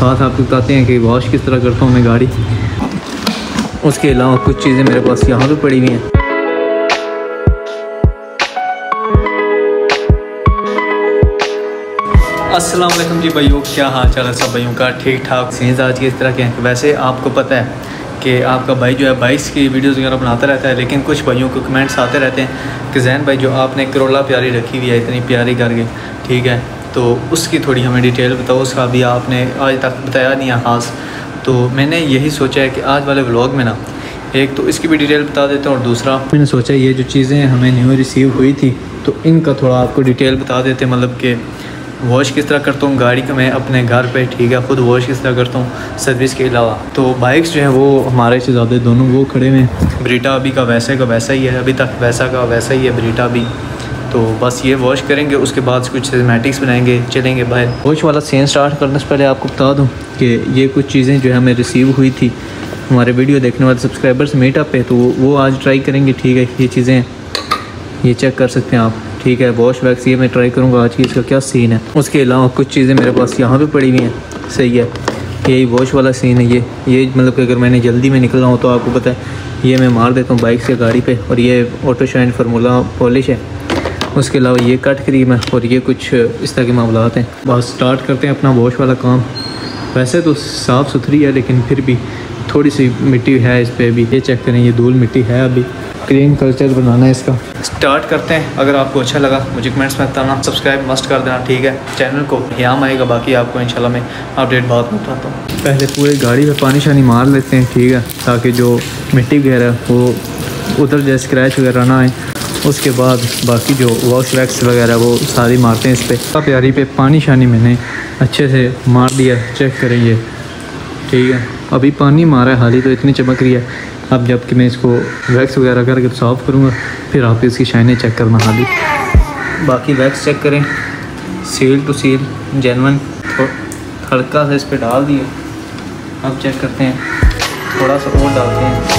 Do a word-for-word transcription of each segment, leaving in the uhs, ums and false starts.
साथ आपको बताते हैं कि वॉश किस तरह करता हूँ मैं गाड़ी। उसके अलावा कुछ चीज़ें मेरे पास यहाँ पे पड़ी हुई हैं। अस्सलाम वालेकुम जी भाइयों, क्या हाल चाल है सब भाइयों का? ठीक ठाक सीन्स आज की इस तरह के हैं। वैसे आपको पता है कि आपका भाई जो है बाइक्स की वीडियोस वगैरह बनाता रहता है, लेकिन कुछ भाइयों को कमेंट्स आते रहते हैं कि जैन भाई जो आपने करोला प्यारी रखी हुई है इतनी प्यारी करके, ठीक है, तो उसकी थोड़ी हमें डिटेल बताओ। उसका भी आपने आज तक बताया नहीं है खास, तो मैंने यही सोचा है कि आज वाले व्लॉग में ना एक तो इसकी भी डिटेल बता देता हूँ, और दूसरा मैंने सोचा ये जो चीज़ें हमें न्यू रिसीव हुई थी तो इनका थोड़ा आपको डिटेल बता देते, मतलब कि वॉश किस तरह करता हूँ गाड़ी का मैं अपने घर पे, ठीक है, ख़ुद वॉश किस तरह करता हूँ सर्विस के अलावा। तो बाइक्स जो है वो हमारे से ज़्यादा दोनों वो खड़े हुए हैं। ब्रीटा अभी का वैसे का वैसा ही है, अभी तक वैसा का वैसा ही है ब्रीटा भी। तो बस ये वॉश करेंगे, उसके बाद कुछ सिनेमैटिक्स बनाएंगे, चलेंगे बाहर। वॉश वाला सीन स्टार्ट करने से पहले आपको बता दूँ कि ये कुछ चीज़ें जो है हमें रिसीव हुई थी हमारे वीडियो देखने वाले सब्सक्राइबर्स मीटअप पे, तो वो आज ट्राई करेंगे, ठीक है। ये चीज़ें ये चेक कर सकते हैं आप, ठीक है। वॉश वैक्स ये मैं ट्राई करूँगा आज की, इसका क्या सीन है। उसके अलावा कुछ चीज़ें मेरे पास यहाँ पे पड़ी हुई हैं, सही है। यही वॉश वाला सीन है। ये ये मतलब कि अगर मैंने जल्दी में निकलना हो तो आपको पता है ये मैं मार देता हूँ बाइक से गाड़ी पे, और ये ऑटो शाइन फार्मूला पॉलिश है। उसके अलावा ये कट क्रीम है, और ये कुछ इस तरह के मामलात हैं। बस स्टार्ट करते हैं अपना वॉश वाला काम। वैसे तो साफ़ सुथरी है, लेकिन फिर भी थोड़ी सी मिट्टी है इस पर भी। ये चेक करें, ये धूल मिट्टी है, अभी क्लीन कल्चर बनाना है इसका। स्टार्ट करते हैं। अगर आपको अच्छा लगा मुझे कमेंट्स में बताना, सब्सक्राइब मस्ट कर देना, ठीक है। चैनल को ध्यान आएगा, बाकी आपको इंशाल्लाह मैं अपडेट बाद में बताता हूँ। पहले पूरी गाड़ी में पानी शानी मार लेते हैं, ठीक है, ताकि जो मिट्टी वगैरह वो उधर जाए, स्क्रैच वगैरह ना आए। उसके बाद बाकी जो वॉश वैक्स वगैरह वो सारी मारते हैं इस पर। प्यारी पे पानी शानी मैंने अच्छे से मार दिया, चेक करें ये, ठीक है। अभी पानी मारा है हाल ही, तो इतनी चमक रही है। अब जबकि मैं इसको वैक्स वगैरह करके साफ़ करूँगा, फिर आप इसकी शाइनें चेक करना हाल ही। बाकी वैक्स चेक करें, सील टू सील जेन्युइन, हल्का सा इस पर डाल दिए। अब चेक करते हैं, थोड़ा सा और डालते हैं।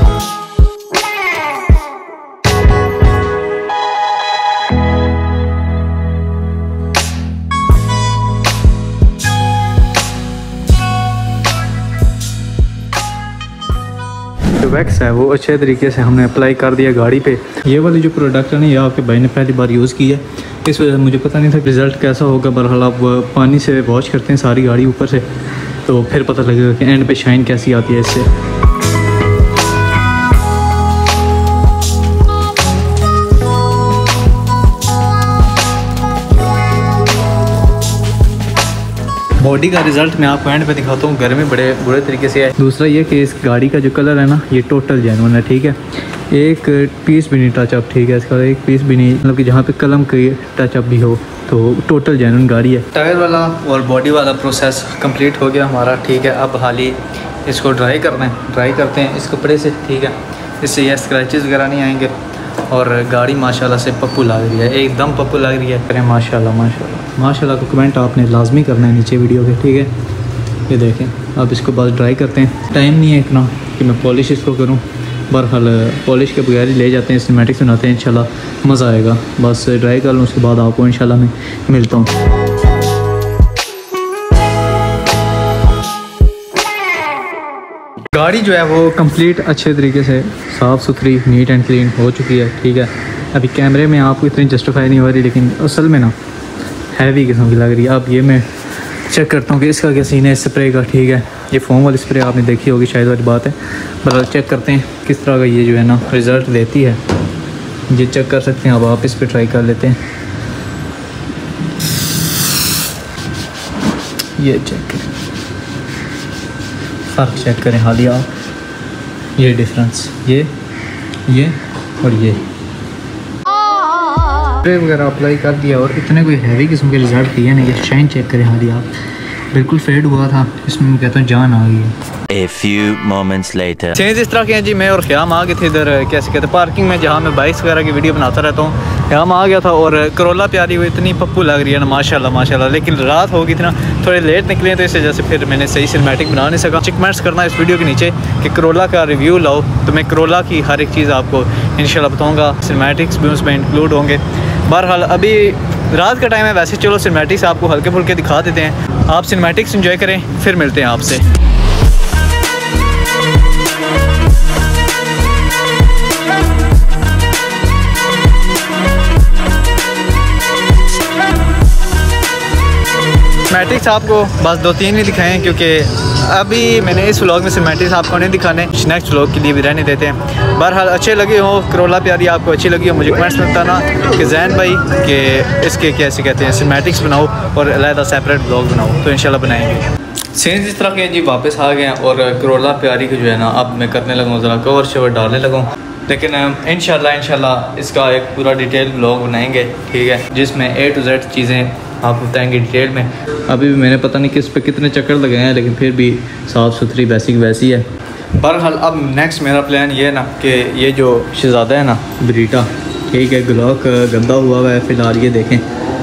जो वैक्स है वो अच्छे तरीके से हमने अप्लाई कर दिया गाड़ी पे। ये वाली जो प्रोडक्ट है ना, ये आपके भाई ने पहली बार यूज़ की है, इस वजह से मुझे पता नहीं था रिज़ल्ट कैसा होगा। बहरहाल आप पानी से वॉश करते हैं सारी गाड़ी ऊपर से, तो फिर पता लगेगा कि एंड पे शाइन कैसी आती है इससे। बॉडी का रिज़ल्ट मैं आपको एंड पे दिखाता हूँ। गर्मी बड़े बुरे तरीके से है। दूसरा ये कि इस गाड़ी का जो कलर है ना, ये टोटल जेन्युइन है, ठीक है। एक पीस भी नहीं टचअप, ठीक है, इसका एक पीस भी नहीं, मतलब कि जहाँ पे कलम की टचअप भी हो, तो टोटल जेन्युइन गाड़ी है। टायर वाला और बॉडी वाला प्रोसेस कंप्लीट हो गया हमारा, ठीक है। अब हाल ही इसको ड्राई करना है, ड्राई करते हैं इस कपड़े से, ठीक है। इससे यह स्क्रैचेस वगैरह नहीं आएंगे, और गाड़ी माशाल्लाह से पप्पू लग रही है, एकदम पप्पू लग रही है। अरे माशाल्लाह माशाल्लाह माशाल्लाह को कमेंट आपने लाजमी करना है नीचे वीडियो के, ठीक है। ये देखें, अब इसको बस ड्राई करते हैं। टाइम नहीं है इतना कि मैं पॉलिश इसको करूं, बहरहाल पॉलिश के बगैर ही ले जाते हैं, सिनेमैटिक्स बनाते हैं, इंशाल्लाह मज़ा आएगा। बस ड्राई कर लूँ, उसके बाद आपको इंशाल्लाह मैं मिलता हूँ। गाड़ी जो है वो कंप्लीट अच्छे तरीके से साफ़ सुथरी नीट एंड क्लीन हो चुकी है, ठीक है। अभी कैमरे में आपको इतनी जस्टिफाई नहीं हो रही, लेकिन असल में ना हैवी किस्म की लग रही है। अब ये मैं चेक करता हूँ कि इसका क्या सीन है स्प्रे का, ठीक है। ये फोम वाली स्प्रे आपने देखी होगी शायद, वाली बात है। बस चेक करते हैं किस तरह का ये जो है ना रिज़ल्ट देती है। ये चेक कर सकते हैं, अब आप इस पर ट्राई कर लेते हैं। ये चेक करें, फ़र्क चेक करें हाल ही आप, ये डिफरेंस, ये ये और ये स्प्रे वगैरह अप्लाई कर दिया, और इतने कोई हैवी किस्म के रिजल्ट दिए नहीं। ये शाइन चेक करें हाल ही आप, बिल्कुल फेड हुआ था, इसमें मैं कहता हूँ जान आ गई है। A few moments later. Change इस तरह के हैं जी, मैं और ख़याम आ गए थे इधर, कैसे कहते हैं, पार्किंग में, जहाँ मैं बाइक्स वगैरह की वीडियो बनाता रहता हूँ। ख़याम आ गया था, और करोला प्यारी हुई, इतनी पप्पू लग रही है ना माशाल्लाह माशाल्लाह। लेकिन रात होगी थी ना, थोड़े लेट निकले, तो इस वजह से फिर मैंने सही सिनेमैटिक बना नहीं सका। कमेंट्स करना इस वीडियो के नीचे कि करोला का रिव्यू लाओ, तो मैं करोला की हर एक चीज़ आपको इंशाल्लाह बताऊँगा। सिनेमैटिक्स भी उसमें इंक्लूड होंगे। बहरहाल अभी रात का टाइम है, वैसे चलो सिनेमैटिक्स आपको हल्के फुल्के दिखा देते हैं। आप सिनेमैटिक्स एंजॉय करें, फिर मिलते हैं आपसे। सिनेमैटिक्स आपको बस दो तीन ही दिखाए हैं, क्योंकि अभी मैंने इस व्लॉग में सिनेमैटिक्स आपको नहीं दिखाने, नेक्स्ट व्लॉग के लिए भी रहने देते हैं। बहरहाल अच्छे लगे हो, करोला प्यारी आपको अच्छी लगी हो, मुझे कमेंट्स में बताना कि जैन भाई कि इसके कैसे कहते हैं सिनेमैटिक्स बनाओ और अलग सेपरेट व्लॉग बनाओ, तो इंशाल्लाह बनाएंगे। सीन इस तरह के जी वापस आ गए हैं और करोला प्यारी को जो है ना अब मैं करने लगा ज़रा कवर शवर डालने लगा, लेकिन इंशाल्लाह इंशाल्लाह इसका एक पूरा डिटेल व्लॉग बनाएंगे, ठीक है, जिसमें ए टू जेड चीज़ें आपको बताएंगे डिटेल में। अभी भी मैंने पता नहीं कि इस पर कितने चक्कर लगे हैं, लेकिन फिर भी साफ़ सुथरी वैसी की वैसी है। बहरहाल अब नेक्स्ट मेरा प्लान ये है ना कि ये जो शहज़ादा है ना ब्रीटा, ठीक है, ग्लॉक गंदा हुआ हुआ है फ़िलहाल, ये देखें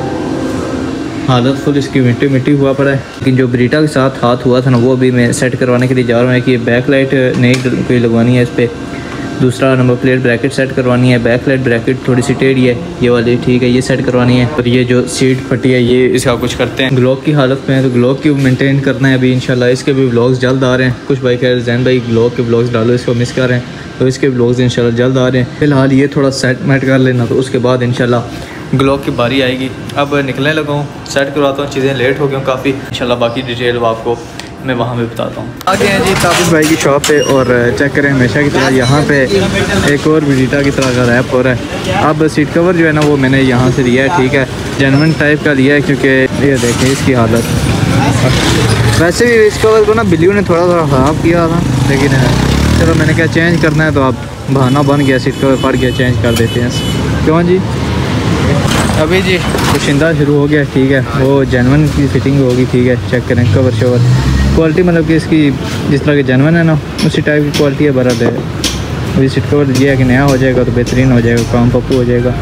हालत फुल इसकी मिट्टी मिट्टी हुआ पड़ा है। लेकिन जो ब्रीटा के साथ हाथ हुआ था ना वो अभी मैं सेट करवाने के लिए जा रहा हूँ कि ये बैक लाइट नई कोई लगवानी है इस पर, दूसरा नंबर प्लेट ब्रैकेट सेट करवानी है, बैक लाइट ब्रैकेट थोड़ी सी टेढ़ी है ये वाली, ठीक है, ये सेट करवानी है, और ये जो सीट फटी है ये इसका कुछ करते हैं। ग्लॉक की हालत में है तो ग्लॉक की मेंटेन करना है अभी इंशाल्लाह। इसके भी व्लॉग्स जल्द आ रहे हैं, कुछ भाई कह रहे हैं जैन भाई ग्लॉक के व्लॉग्स डालो, इसको मिस कर रहे हैं, तो इसके व्लॉग्स इंशाल्लाह जल्द आ रहे हैं। फिलहाल ये थोड़ा सेट मेट कर लेना, तो उसके बाद इंशाल्लाह ग्लॉक की बारी आएगी। अब निकलने लगा हूँ, सेट करवाता हूँ, चीज़ें लेट हो गई काफ़ी, इंशाल्लाह बाकी डिटेल आपको मैं वहाँ भी बताता हूँ। आ गए हैं जी ताबिश भाई की शॉप पे और चेक करें हमेशा की तरह यहाँ पे एक और ब्रीटा की तरह का रैप हो रहा है। अब सीट कवर जो है ना वो मैंने यहाँ से लिया है, ठीक है, जेन्युइन टाइप का लिया है, क्योंकि ये देखें इसकी हालत। वैसे भी इस कवर को ना बिल्लियों ने थोड़ा थोड़ा ख़राब किया था, लेकिन चलो मैंने क्या चेंज करना है, तो अब बहाना बन गया, सीट कवर फट गया, चेंज कर देते हैं। क्यों जी अभी जी कुशिंदा शुरू हो गया, ठीक है, वो जेन्युइन की फिटिंग होगी, ठीक है, चेक करें कवर शवर क्वालिटी, मतलब कि इसकी जिस तरह की जेन्युइन है ना उसी टाइप की क्वालिटी है। बरद है अभी सीट कवर दिया है कि नया हो जाएगा तो बेहतरीन हो जाएगा, काम पप्पू हो जाएगा।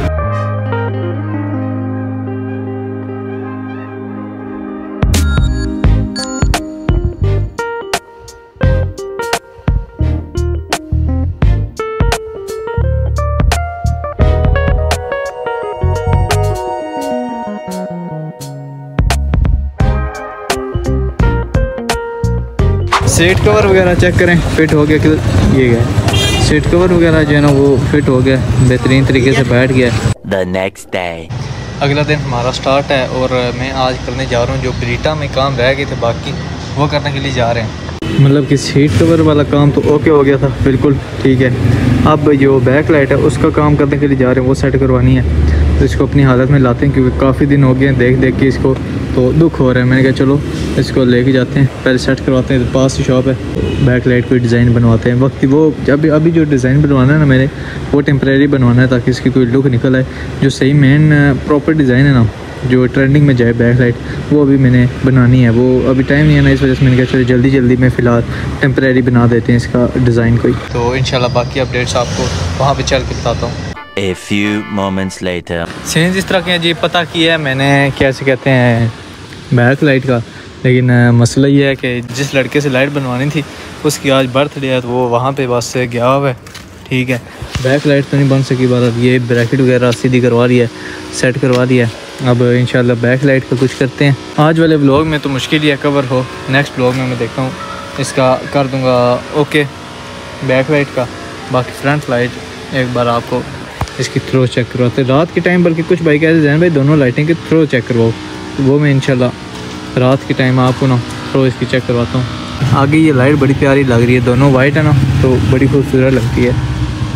सीट कवर वगैरह चेक करें फिट हो गया कि ये गया सीट कवर वगैरह जो है ना वो फिट हो गया, बेहतरीन तरीके से बैठ गया। The next day. अगला दिन हमारा स्टार्ट है और मैं आज करने जा रहा हूँ जो ब्रीटा में काम रह गए थे बाकी वो करने के लिए जा रहे हैं। मतलब कि सीट कवर वाला काम तो ओके हो गया था बिल्कुल, ठीक है। अब जो बैक लाइट है उसका काम करने के लिए जा रहे हैं, वो सेट करवानी है, तो इसको अपनी हालत में लाते हैं क्योंकि काफ़ी दिन हो गए हैं देख देख के इसको, तो दुख हो रहा है। मैंने कहा चलो इसको लेके जाते हैं, पहले सेट करवाते हैं, तो पास ही शॉप है, बैक लाइट कोई डिज़ाइन बनवाते हैं। वक्त वो जब अभी जो डिज़ाइन बनवाना है ना मैंने वो टेम्परेरी बनवाना है ताकि इसकी कोई लुक निकल आए। जो सही मेन प्रॉपर डिज़ाइन है ना जो ट्रेंडिंग में जाए बैक लाइट, वो अभी मैंने बनानी है, वो अभी टाइम नहीं है ना, इस वजह से मैंने कहा चलो जल्दी जल्दी में फ़िलहाल टेम्परेरी बना देते हैं इसका डिज़ाइन कोई। तो इंशाल्लाह बाकी अपडेट्स आपको वहाँ पे चल के बताता हूँ। A few moments later. Scenes इस तरह के जी पता किया है मैंने कैसे कहते हैं बैक लाइट का, लेकिन मसला ये है कि जिस लड़के से लाइट बनवानी थी उसकी आज बर्थडे है तो वो वहाँ पे बस से गया हुआ है, ठीक है। बैक लाइट तो नहीं बन सकी, बात ये ब्रैकेट वगैरह सीधी करवा लिया, सेट करवा दिया। अब इंशाल्लाह बैक लाइट का कुछ करते हैं। आज वाले व्लॉग में तो मुश्किल ही है कवर हो, नेक्स्ट व्लॉग में मैं देखता हूँ इसका कर दूँगा ओके बैक लाइट का। बाकी फ्रंट लाइट एक बार आपको इसकी थ्रो चेक करवाते रात के टाइम, बल्कि कुछ भाई कहते हैं भाई दोनों लाइटें की थ्रो चेक करवाओ, तो वो मैं इंशाल्लाह रात के टाइम आपको ना थ्रो इसकी चेक करवाता हूँ। आगे ये लाइट बड़ी प्यारी लग रही है, दोनों वाइट है ना तो बड़ी खूबसूरत लगती है।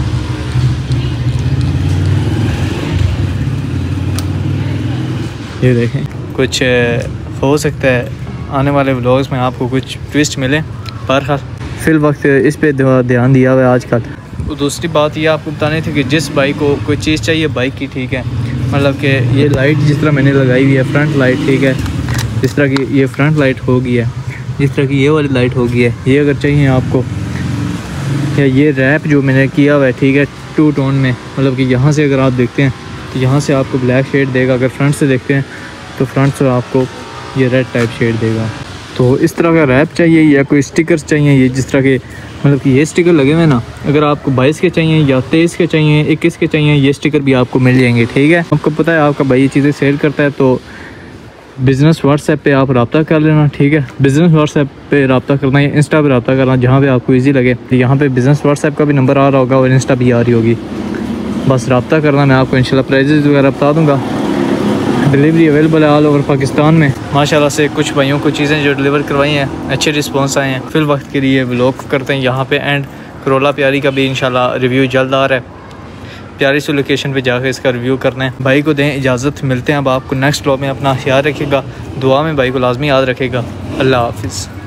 ये देखें कुछ हो सकता है आने वाले व्लॉग्स में आपको कुछ ट्विस्ट मिले, पर फिल वक्त इस पर ध्यान दिया हुआ है आजकल। दूसरी बात ये आपको बतानी थी कि जिस बाइक को कोई चीज़ चाहिए बाइक की, ठीक है, मतलब कि ये लाइट जिस तरह मैंने लगाई हुई है फ्रंट लाइट, ठीक है, जिस तरह की ये फ्रंट लाइट होगी है, जिस तरह की ये वाली लाइट होगी है, ये अगर चाहिए आपको, या ये रैप जो मैंने किया हुआ है, ठीक है, टू टोन में, मतलब कि यहाँ से अगर आप देखते हैं तो यहाँ से आपको ब्लैक शेड देगा, अगर फ्रंट से देखते हैं तो फ्रंट से आपको ये रेड टाइप शेड देगा। तो इस तरह का रैप चाहिए या कोई स्टिकर्स चाहिए, ये जिस तरह के मतलब कि ये स्टिकर लगे हुए ना, अगर आपको बाईस के चाहिए या तेईस के चाहिए, इक्कीस के चाहिए, ये स्टिकर भी आपको मिल जाएंगे, ठीक है। आपको पता है आपका भाई ये चीज़ें सेल करता है, तो बिज़नेस व्हाट्सएप पे आप रब्ता कर लेना, ठीक है। बिज़नेस व्हाट्सएप पे रब्ता करना या इंस्टा पे रब्ता करना, जहाँ पे आपको ईजी लगे। यहाँ पे बिज़नेस व्हाट्सएप का भी नंबर आ रहा होगा और इंस्टा भी आ रही होगी, बस रब्ता करना। मैं आपको इंशाल्लाह प्राइजेस वगैरह बता दूँगा। डिलीवरी अवेलेबल है ऑल ओवर पाकिस्तान में। माशाल्लाह से कुछ भाइयों को चीज़ें जो डिलीवर करवाई हैं अच्छे रिस्पॉन्स आए हैं। फिल वक्त के लिए व्लॉग करते हैं यहाँ पे एंड। करोला प्यारी का भी इंशाल्लाह रिव्यू जल्द आ रहा है। प्यारी सी लोकेशन पे जाकर इसका रिव्यू करना है। भाई को दें इजाज़त, मिलते हैं अब आपको नेक्स्ट व्लॉग में। अपना ख्याल रखिएगा, दुआ में भाई को लाजमी याद रखेगा। अल्लाह हाफिज़।